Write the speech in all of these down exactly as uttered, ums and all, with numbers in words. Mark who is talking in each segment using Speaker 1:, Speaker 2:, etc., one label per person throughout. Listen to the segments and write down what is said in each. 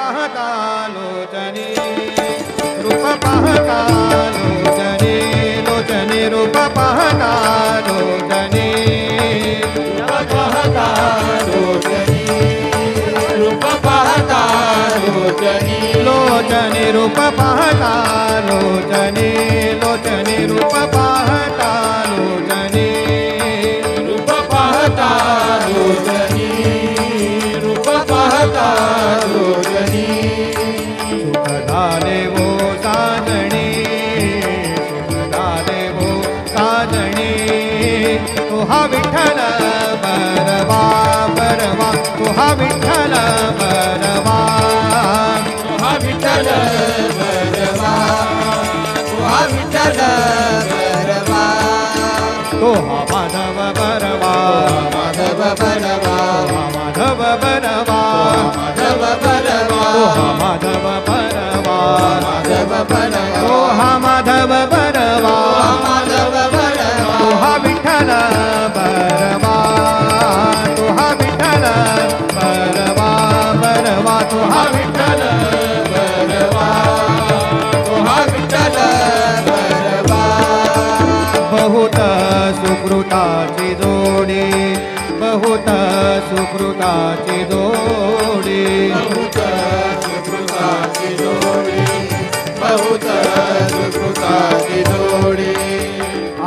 Speaker 1: पाहता लोचनी रूप पाहता लोचनी लोचनी रूप पाहता लोचनी
Speaker 2: पाहता लोचनी रूप पाहता लोचनी
Speaker 1: लोचनी रूप पाहता लोचनी लोचनी रूप पाहता लोचनी
Speaker 2: रूप पाहता लोचनी रूप पाहता लोचनी
Speaker 1: सुख झाले वो साजणी सुख झाले वो साजणी तुहा विठ्ठल बरवा बरवा तुहा विठ्ठल बरवा
Speaker 2: तुहा विठ्ठल बरवा तुहा विठ्ठल बरवा
Speaker 1: तुहा माधव बरवा
Speaker 2: माधव बरवा
Speaker 1: माधव बरवा
Speaker 2: माधव बरवा
Speaker 1: तुहा माधव बरवा
Speaker 2: माधव बरवा
Speaker 1: तुहा माधव बरवा
Speaker 2: माधव बरवा
Speaker 1: तुहा विठ्ठल बरवा तुहा विठ्ठल बरवा बरवा तुहा
Speaker 2: विठ्ठल बरवा तुहा विठ्ठल बरवा
Speaker 1: बहुत सुकृताची जोडी बहुत सुकृताची जोडी
Speaker 2: बहुत सुकृताची जोडी बहुत सुकृताची जोडी
Speaker 1: आ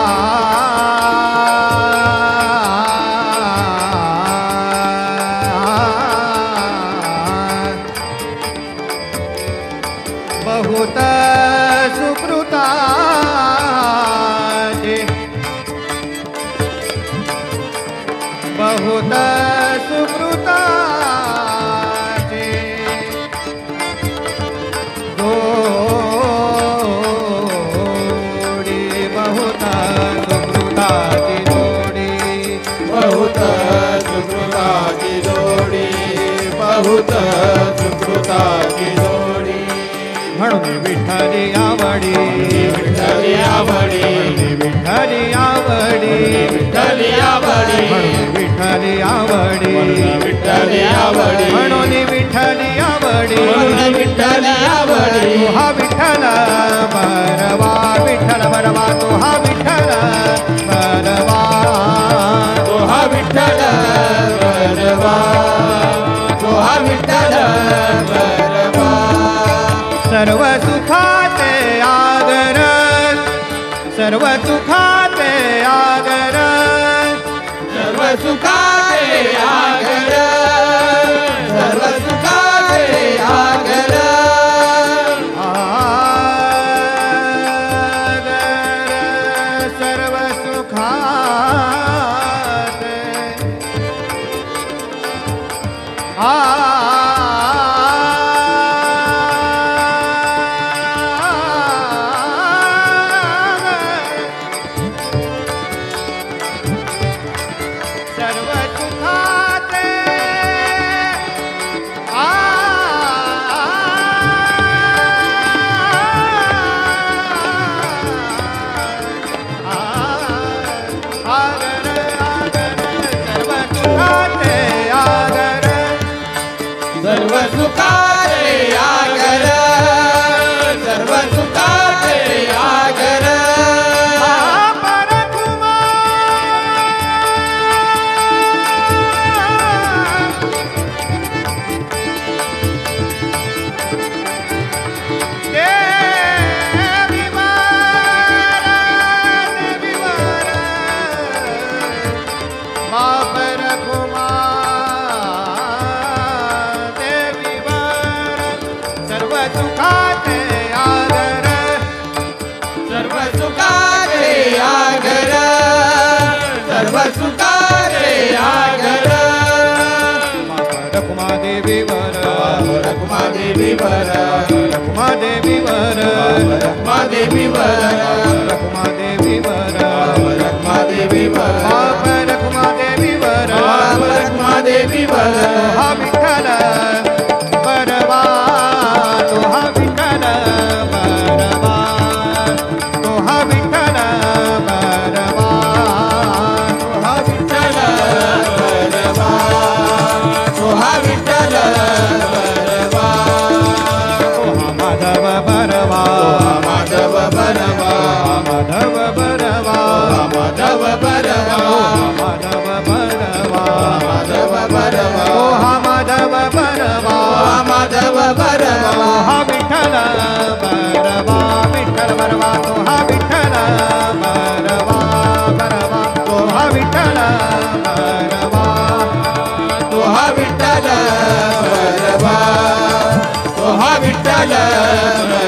Speaker 1: बहुत सुकृताची बहुत सुकृताची जोडी बहुत सुकृताची जोडी
Speaker 2: बहुत सुकृताची जोडी बहुत सुकृताची जोडी
Speaker 1: म्हणून विठ्ठली आवडी
Speaker 2: विठ्ठली आवडी
Speaker 1: विठ्ठली आवडी
Speaker 2: विठ्ठली आवडी
Speaker 1: म्हणून विठ्ठली आवडी
Speaker 2: विठ्ठली आवडी
Speaker 1: म्हणून विठ्ठली आवडी
Speaker 2: म्हणून विठ्ठली आवडी
Speaker 1: तुहा विठ्ठल बरवा विठ्ठल बरवा तुहा विठ्ठल बरवा
Speaker 2: तुहा विठ्ठल बरवा तुहा विठ्ठल बरवा
Speaker 1: सर्व सुखाचे आगर सर्व सुखाचे आगर
Speaker 2: सर्व सुखाचे आगर सर्व सुखाचे आगर
Speaker 1: आगर सर्व सुखाचे सर्व सुखाचे आगर आगर सर्व सुखाचे आगर
Speaker 2: सर्व सुखाचे आगर सर्व सुखाचे आगर
Speaker 1: सर्व सुखाचे आगर
Speaker 2: सर्व सुखाचे आगर सर्व सुखाचे आगर
Speaker 1: रखुमादेवीवर
Speaker 2: रखुमादेवीवर
Speaker 1: रखुमादेवीवर
Speaker 2: रखुमादेवीवर
Speaker 1: रखुमादेवीवर
Speaker 2: रखुमादेवीवर
Speaker 1: बाप रखुमादेवीवर
Speaker 2: रखुमादेवीवर
Speaker 1: तुहा विठ्ठल बरवा तुहा विठ्ठल बरवा तुहा विठ्ठल बरवा
Speaker 2: तुहा विठ्ठल बरवा तुहा विठ्ठल बरवा माधव बरवा
Speaker 1: हा विठ्ठल बरवा विठ्ठल बरवा तो हा विठ्ठल बरवा बरवा तो हा विठ्ठल बरवा
Speaker 2: तो हा विठ्ठल बरवा तो हा विठ्ठल